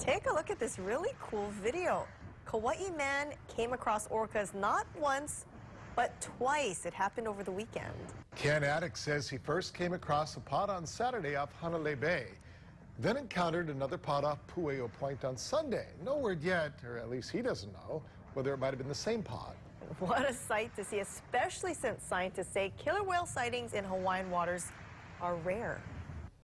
Take a look at this really cool video. Kauai man came across orcas not once, but twice. It happened over the weekend. Ken Attic says he first came across a pod on Saturday off Hanalei Bay, then encountered another pod off Pueo Point on Sunday. No word yet, or at least he doesn't know, whether it might have been the same pod. What a sight to see, especially since scientists say killer whale sightings in Hawaiian waters are rare.